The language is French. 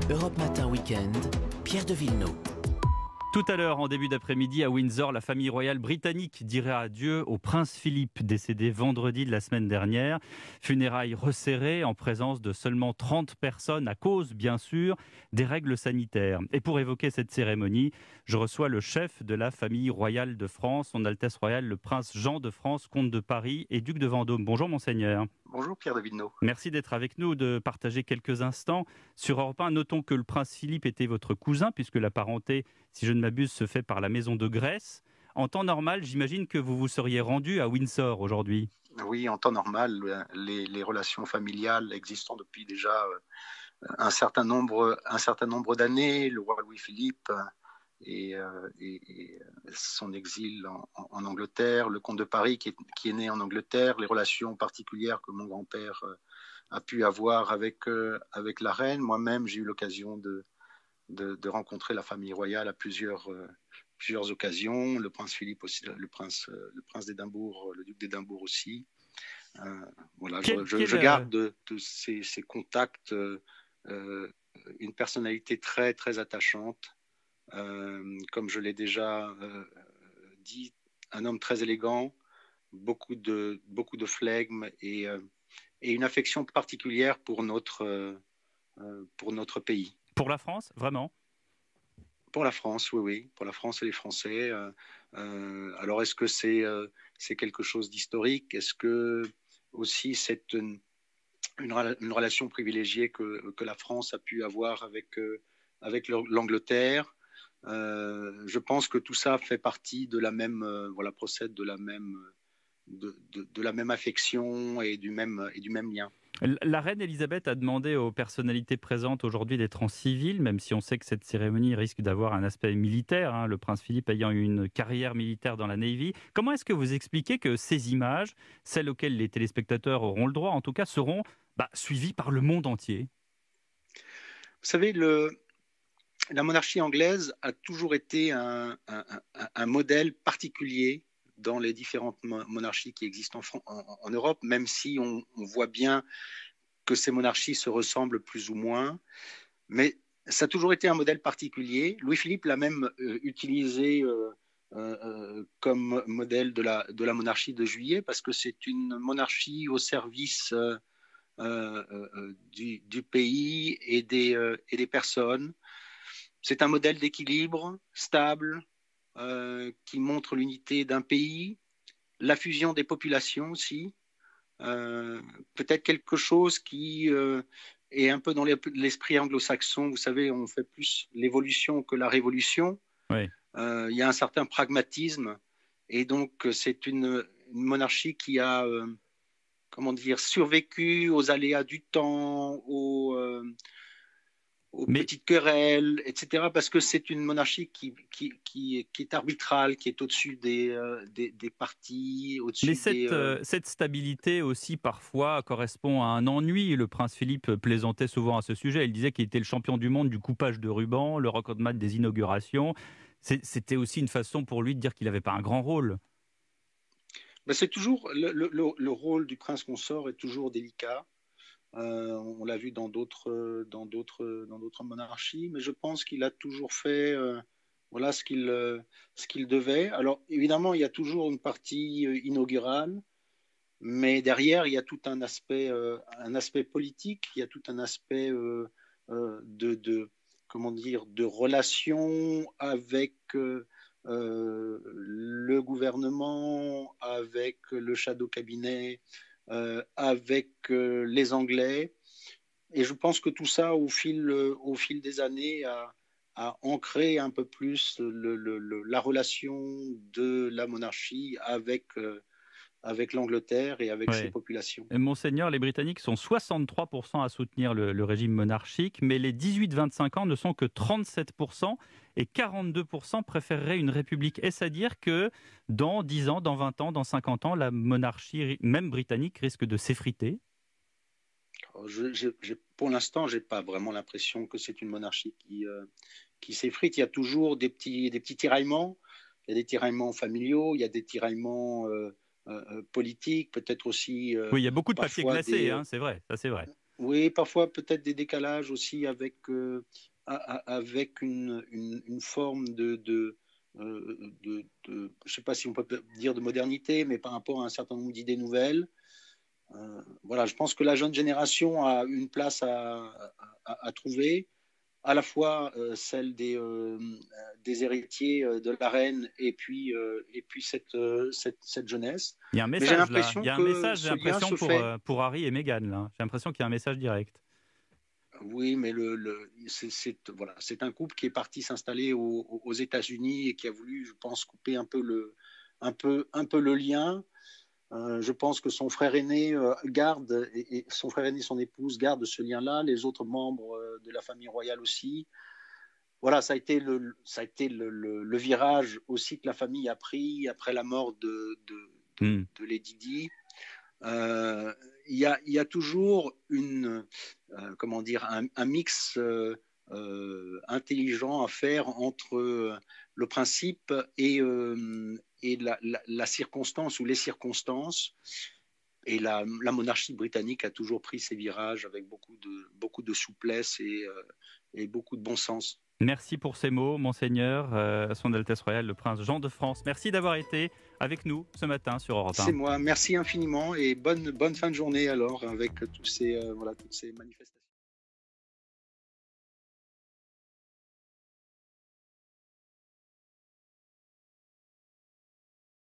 Europe Matin Week-end, Pierre de Villeneuve. Tout à l'heure, en début d'après-midi, à Windsor, la famille royale britannique dirait adieu au prince Philippe, décédé vendredi de la semaine dernière. Funérailles resserrées en présence de seulement 30 personnes à cause, bien sûr, des règles sanitaires. Et pour évoquer cette cérémonie, je reçois le chef de la famille royale de France, son Altesse royale, le prince Jean de France, comte de Paris et duc de Vendôme. Bonjour monseigneur. Bonjour Pierre de Villeneuve. Merci d'être avec nous, de partager quelques instants sur Europe 1. Notons que le prince Philippe était votre cousin, puisque la parenté, si je ne m'abuse, se fait par la maison de Grèce. En temps normal, j'imagine que vous vous seriez rendu à Windsor aujourd'hui. Oui, en temps normal, les relations familiales existant depuis déjà un certain nombre d'années, le roi Louis-Philippe et son exil en Angleterre, le comte de Paris qui est né en Angleterre, les relations particulières que mon grand-père a pu avoir avec la reine. Moi-même, j'ai eu l'occasion de rencontrer la famille royale à plusieurs occasions, le prince Philippe aussi, le prince d'Édimbourg, le duc d'Édimbourg aussi. Voilà, je garde de ces contacts une personnalité très, très attachante. Comme je l'ai déjà dit, un homme très élégant, beaucoup de flegme et une affection particulière pour notre pays. Pour la France, vraiment ? Pour la France, oui, pour la France et les Français. Alors, est-ce que c'est quelque chose d'historique? Est-ce que aussi c'est une relation privilégiée que la France a pu avoir avec l'Angleterre? Je pense que tout ça fait partie de la même, procède de la même affection et du même lien. La reine Elisabeth a demandé aux personnalités présentes aujourd'hui d'être en civil, même si on sait que cette cérémonie risque d'avoir un aspect militaire, le prince Philippe ayant eu une carrière militaire dans la Navy. Comment est-ce que vous expliquez que ces images, celles auxquelles les téléspectateurs auront le droit, en tout cas, seront suivies par le monde entier ? Vous savez, la monarchie anglaise a toujours été un modèle particulier dans les différentes monarchies qui existent en Europe, même si on voit bien que ces monarchies se ressemblent plus ou moins. Mais ça a toujours été un modèle particulier. Louis-Philippe l'a même utilisé comme modèle de la monarchie de Juillet, parce que c'est une monarchie au service du pays et des personnes. C'est un modèle d'équilibre stable, qui montre l'unité d'un pays, la fusion des populations aussi, peut-être quelque chose qui est un peu dans l'esprit anglo-saxon. Vous savez, on fait plus l'évolution que la révolution. Oui. Il y a un certain pragmatisme, et donc c'est une monarchie qui a survécu aux aléas du temps, aux petites querelles, etc. Parce que c'est une monarchie qui est arbitrale, qui est au-dessus des partis, Mais cette stabilité aussi parfois correspond à un ennui. Le prince Philippe plaisantait souvent à ce sujet. Il disait qu'il était le champion du monde du coupage de ruban, le recordman des inaugurations. C'était aussi une façon pour lui de dire qu'il n'avait pas un grand rôle. C'est toujours le rôle du prince consort est toujours délicat. On l'a vu dans d'autres monarchies, mais je pense qu'il a toujours fait ce qu'il devait. Alors évidemment, il y a toujours une partie inaugurale, mais derrière, il y a tout un aspect politique, il y a tout un aspect de relation avec le gouvernement, avec le shadow cabinet, avec les Anglais. Et je pense que tout ça, au fil des années, a ancré un peu plus la relation de la monarchie avec l'Angleterre et avec ses populations. Monseigneur, les Britanniques sont 63% à soutenir le régime monarchique, mais les 18-25 ans ne sont que 37%, et 42% préféreraient une république. Est-ce à dire que dans 10 ans, dans 20 ans, dans 50 ans, la monarchie, même britannique, risque de s'effriter ? Pour l'instant, je n'ai pas vraiment l'impression que c'est une monarchie qui s'effrite. Il y a toujours des petits tiraillements. Il y a des tiraillements familiaux, il y a des tiraillements politiques, peut-être aussi. Oui, il y a beaucoup de papiers glacés, c'est vrai, ça c'est vrai. Oui, parfois peut-être des décalages aussi avec une forme je ne sais pas si on peut dire de modernité, mais par rapport à un certain nombre d'idées nouvelles. Voilà, je pense que la jeune génération a une place à trouver, à la fois celle des héritiers de la reine et puis cette jeunesse. Il y a un Mais j'ai message là, il l'impression y a un que message, j'ai ce lien l'impression, se fait. pour Harry et Meghan, là. J'ai l'impression qu'il y a un message direct. Oui, mais voilà, c'est un couple qui est parti s'installer aux États-Unis et qui a voulu, je pense, couper un peu le lien. Je pense que son frère aîné garde, et son frère aîné, son épouse gardent ce lien-là, les autres membres de la famille royale aussi. Voilà, ça a été le virage aussi que la famille a pris après la mort Hmm. de Lady Di. Il y a toujours comment dire, un mix intelligent à faire entre le principe et la circonstance ou les circonstances. Et la monarchie britannique a toujours pris ses virages avec beaucoup de souplesse et beaucoup de bon sens. Merci pour ces mots, Monseigneur, Son Altesse Royale, le Prince Jean de France. Merci d'avoir été avec nous ce matin sur Europe 1. C'est moi, merci infiniment et bonne fin de journée alors avec toutes ces manifestations.